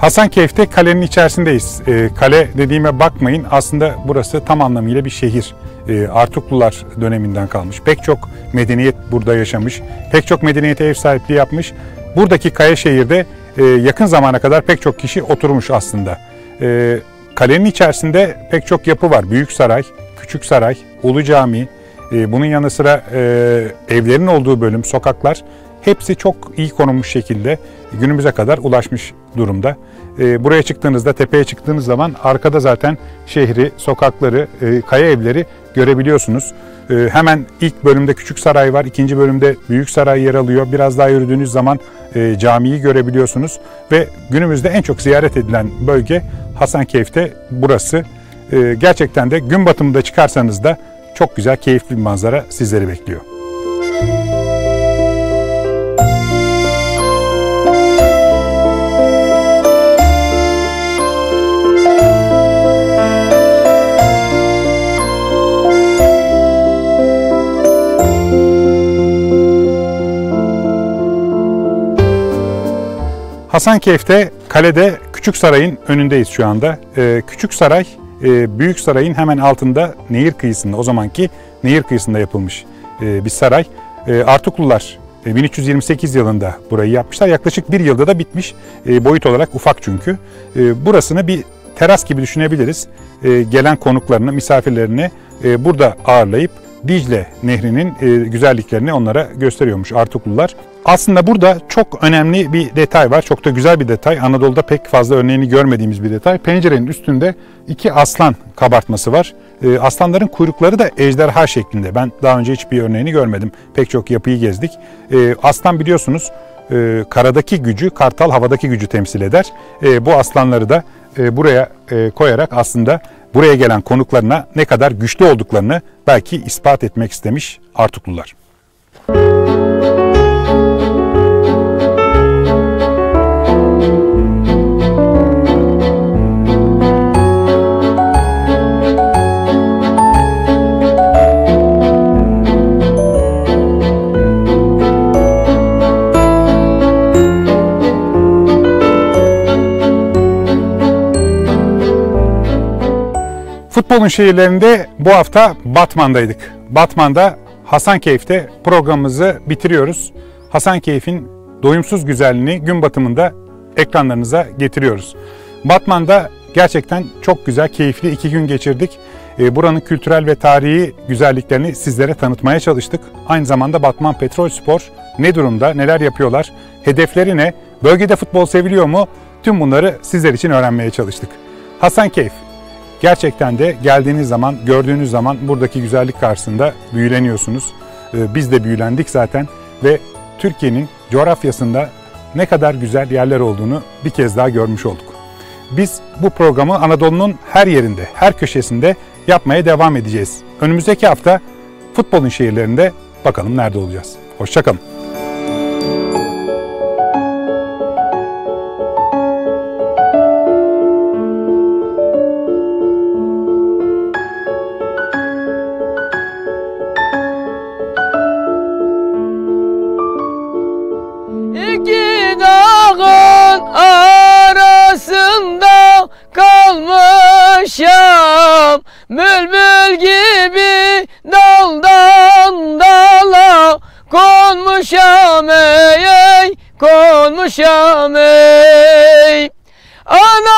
Hasankeyf'te kalenin içerisindeyiz. Kale dediğime bakmayın, aslında burası tam anlamıyla bir şehir. Artuklular döneminden kalmış. Pek çok medeniyet burada yaşamış. Pek çok medeniyete ev sahipliği yapmış. Buradaki kaya şehirde yakın zamana kadar pek çok kişi oturmuş aslında. Kalenin içerisinde pek çok yapı var. Büyük saray, küçük saray, ulu cami, bunun yanı sıra evlerin olduğu bölüm, sokaklar hepsi çok iyi konulmuş şekilde günümüze kadar ulaşmış durumda. Buraya çıktığınızda, tepeye çıktığınız zaman arkada zaten şehri, sokakları, kaya evleri görebiliyorsunuz. Hemen ilk bölümde küçük saray var, ikinci bölümde büyük saray yer alıyor. Biraz daha yürüdüğünüz zaman camiyi görebiliyorsunuz ve günümüzde en çok ziyaret edilen bölge Hasankeyf'te burası. Gerçekten de gün batımında çıkarsanız da çok güzel, keyifli bir manzara sizleri bekliyor. Hasankeyf'te kalede Küçük Saray'ın önündeyiz şu anda. Küçük Saray, Büyük Saray'ın hemen altında nehir kıyısında, o zamanki nehir kıyısında yapılmış bir saray. Artuklular 1328 yılında burayı yapmışlar. Yaklaşık bir yılda da bitmiş. Boyut olarak ufak çünkü. Burasını bir teras gibi düşünebiliriz. Gelen konuklarını, misafirlerini burada ağırlayıp Dicle Nehri'nin güzelliklerini onlara gösteriyormuş Artuklular. Aslında burada çok önemli bir detay var. Çok da güzel bir detay. Anadolu'da pek fazla örneğini görmediğimiz bir detay. Pencerenin üstünde iki aslan kabartması var. Aslanların kuyrukları da ejderha şeklinde. Ben daha önce hiçbir örneğini görmedim. Pek çok yapıyı gezdik. Aslan biliyorsunuz karadaki gücü, kartal havadaki gücü temsil eder. Bu aslanları da buraya koyarak aslında buraya gelen konuklarına ne kadar güçlü olduklarını belki ispat etmek istemiş Artuklular. Futbolun şehirlerinde bu hafta Batman'daydık. Batman'da Hasankeyf'te programımızı bitiriyoruz. Hasankeyf'in doyumsuz güzelliğini gün batımında ekranlarınıza getiriyoruz. Batman'da gerçekten çok güzel, keyifli 2 gün geçirdik. Buranın kültürel ve tarihi güzelliklerini sizlere tanıtmaya çalıştık. Aynı zamanda Batman Petrolspor ne durumda, neler yapıyorlar, hedefleri ne, bölgede futbol seviliyor mu? Tüm bunları sizler için öğrenmeye çalıştık. Hasankeyf. Gerçekten de geldiğiniz zaman, gördüğünüz zaman buradaki güzellik karşısında büyüleniyorsunuz. Biz de büyülendik zaten ve Türkiye'nin coğrafyasında ne kadar güzel yerler olduğunu bir kez daha görmüş olduk. Biz bu programı Anadolu'nun her yerinde, her köşesinde yapmaya devam edeceğiz. Önümüzdeki hafta futbolun şehirlerinde bakalım nerede olacağız. Hoşça kalın. İki dağın arasında kalmışam, bülbül gibi daldan dala konmuşam ey, konmuşam ey. Ana